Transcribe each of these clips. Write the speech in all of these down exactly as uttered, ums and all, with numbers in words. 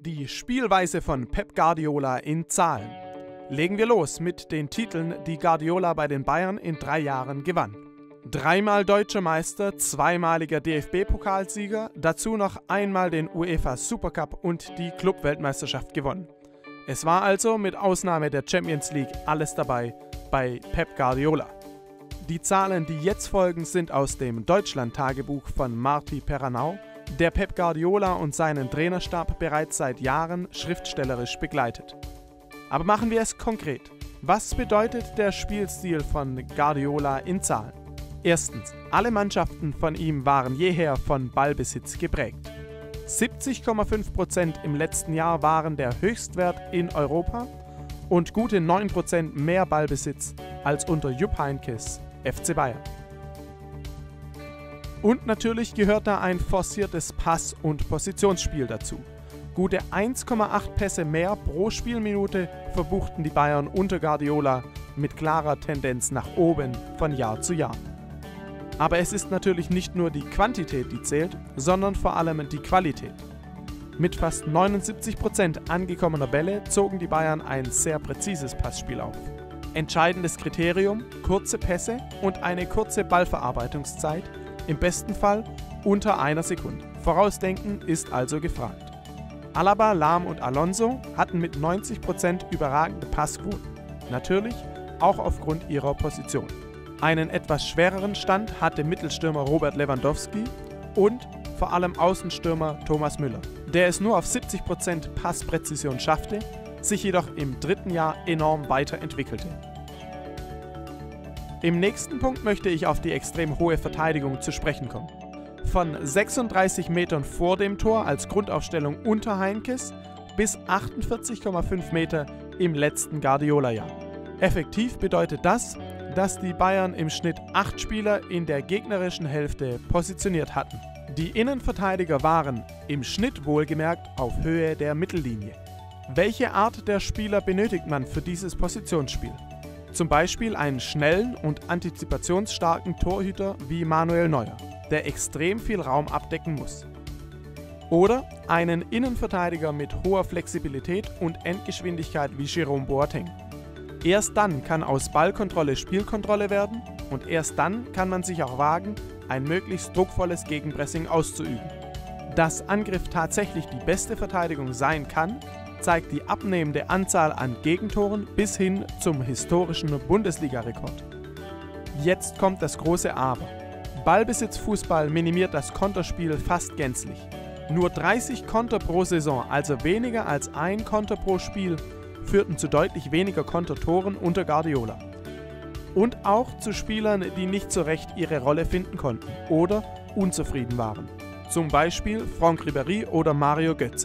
Die Spielweise von Pep Guardiola in Zahlen. Legen wir los mit den Titeln, die Guardiola bei den Bayern in drei Jahren gewann. Dreimal Deutscher Meister, zweimaliger D F B-Pokalsieger, dazu noch einmal den UEFA Supercup und die Clubweltmeisterschaft gewonnen. Es war also mit Ausnahme der Champions League alles dabei bei Pep Guardiola. Die Zahlen, die jetzt folgen, sind aus dem Deutschland-Tagebuch von Marty Peranau, der Pep Guardiola und seinen Trainerstab bereits seit Jahren schriftstellerisch begleitet. Aber machen wir es konkret. Was bedeutet der Spielstil von Guardiola in Zahlen? Erstens, alle Mannschaften von ihm waren jeher von Ballbesitz geprägt. siebzig Komma fünf Prozent im letzten Jahr waren der Höchstwert in Europa und gute neun Prozent mehr Ballbesitz als unter Jupp Heynckes F C Bayern. Und natürlich gehört da ein forciertes Pass- und Positionsspiel dazu. Gute eins Komma acht Pässe mehr pro Spielminute verbuchten die Bayern unter Guardiola mit klarer Tendenz nach oben von Jahr zu Jahr. Aber es ist natürlich nicht nur die Quantität, die zählt, sondern vor allem die Qualität. Mit fast neunundsiebzig Prozent angekommener Bälle zogen die Bayern ein sehr präzises Passspiel auf. Entscheidendes Kriterium: kurze Pässe und eine kurze Ballverarbeitungszeit, im besten Fall unter einer Sekunde. Vorausdenken ist also gefragt. Alaba, Lahm und Alonso hatten mit neunzig Prozent überragende Passquoten. Natürlich auch aufgrund ihrer Position. Einen etwas schwereren Stand hatte Mittelstürmer Robert Lewandowski und vor allem Außenstürmer Thomas Müller, der es nur auf siebzig Prozent Passpräzision schaffte, sich jedoch im dritten Jahr enorm weiterentwickelte. Im nächsten Punkt möchte ich auf die extrem hohe Verteidigung zu sprechen kommen. Von sechsunddreißig Metern vor dem Tor als Grundaufstellung unter Heynckes bis achtundvierzig Komma fünf Meter im letzten Guardiola-Jahr. Effektiv bedeutet das, dass die Bayern im Schnitt acht Spieler in der gegnerischen Hälfte positioniert hatten. Die Innenverteidiger waren, im Schnitt wohlgemerkt, auf Höhe der Mittellinie. Welche Art der Spieler benötigt man für dieses Positionsspiel? Zum Beispiel einen schnellen und antizipationsstarken Torhüter wie Manuel Neuer, der extrem viel Raum abdecken muss. Oder einen Innenverteidiger mit hoher Flexibilität und Endgeschwindigkeit wie Jerome Boateng. Erst dann kann aus Ballkontrolle Spielkontrolle werden und erst dann kann man sich auch wagen, ein möglichst druckvolles Gegenpressing auszuüben. Dass Angriff tatsächlich die beste Verteidigung sein kann, zeigt die abnehmende Anzahl an Gegentoren bis hin zum historischen Bundesliga-Rekord. Jetzt kommt das große Aber. Ballbesitzfußball minimiert das Konterspiel fast gänzlich. Nur dreißig Konter pro Saison, also weniger als ein Konter pro Spiel, führten zu deutlich weniger Kontertoren unter Guardiola. Und auch zu Spielern, die nicht so recht ihre Rolle finden konnten oder unzufrieden waren. Zum Beispiel Franck Ribéry oder Mario Götze.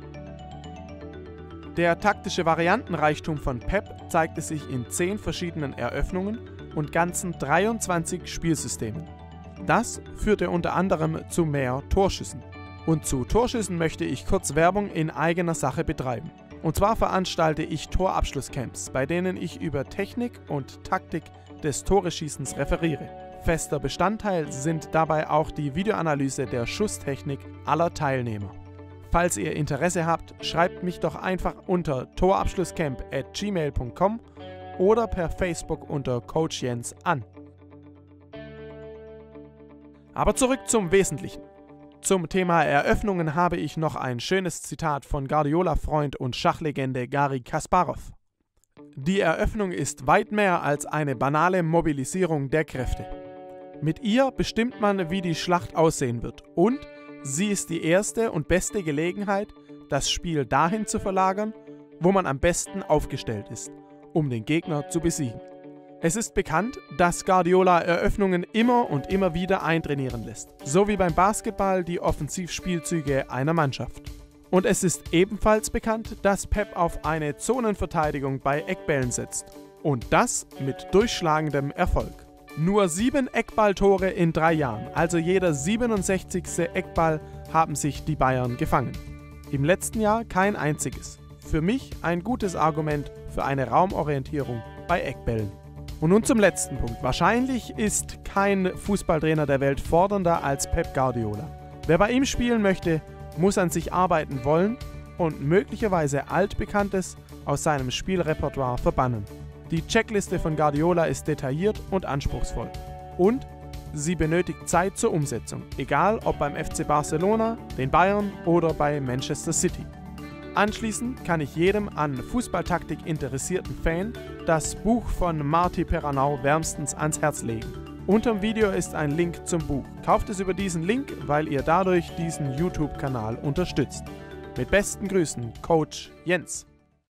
Der taktische Variantenreichtum von Pep zeigte sich in zehn verschiedenen Eröffnungen und ganzen dreiundzwanzig Spielsystemen. Das führte unter anderem zu mehr Torschüssen. Und zu Torschüssen möchte ich kurz Werbung in eigener Sache betreiben. Und zwar veranstalte ich Torabschlusscamps, bei denen ich über Technik und Taktik des Toreschießens referiere. Fester Bestandteil sind dabei auch die Videoanalyse der Schusstechnik aller Teilnehmer. Falls ihr Interesse habt, schreibt mich doch einfach unter torabschlusscamp at gmail punkt com oder per Facebook unter Coach Jens an. Aber zurück zum Wesentlichen. Zum Thema Eröffnungen habe ich noch ein schönes Zitat von Guardiola-Freund und Schachlegende Garry Kasparov. Die Eröffnung ist weit mehr als eine banale Mobilisierung der Kräfte. Mit ihr bestimmt man, wie die Schlacht aussehen wird, und sie ist die erste und beste Gelegenheit, das Spiel dahin zu verlagern, wo man am besten aufgestellt ist, um den Gegner zu besiegen. Es ist bekannt, dass Guardiola Eröffnungen immer und immer wieder eintrainieren lässt, so wie beim Basketball die Offensivspielzüge einer Mannschaft. Und es ist ebenfalls bekannt, dass Pep auf eine Zonenverteidigung bei Eckbällen setzt. Und das mit durchschlagendem Erfolg. Nur sieben Eckballtore in drei Jahren, also jeder siebenundsechzigste Eckball, haben sich die Bayern gefangen. Im letzten Jahr kein einziges. Für mich ein gutes Argument für eine Raumorientierung bei Eckbällen. Und nun zum letzten Punkt. Wahrscheinlich ist kein Fußballtrainer der Welt fordernder als Pep Guardiola. Wer bei ihm spielen möchte, muss an sich arbeiten wollen und möglicherweise Altbekanntes aus seinem Spielrepertoire verbannen. Die Checkliste von Guardiola ist detailliert und anspruchsvoll. Und sie benötigt Zeit zur Umsetzung, egal ob beim F C Barcelona, den Bayern oder bei Manchester City. Anschließend kann ich jedem an Fußballtaktik interessierten Fan das Buch von Martí Perarnau wärmstens ans Herz legen. Unterm Video ist ein Link zum Buch. Kauft es über diesen Link, weil ihr dadurch diesen YouTube-Kanal unterstützt. Mit besten Grüßen, Coach Jens.